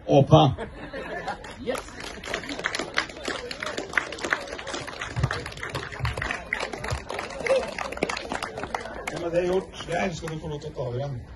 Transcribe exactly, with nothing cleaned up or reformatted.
åpna. Yes. Ja, men det er gjort. Jeg skal du få lov til å ta over igjen.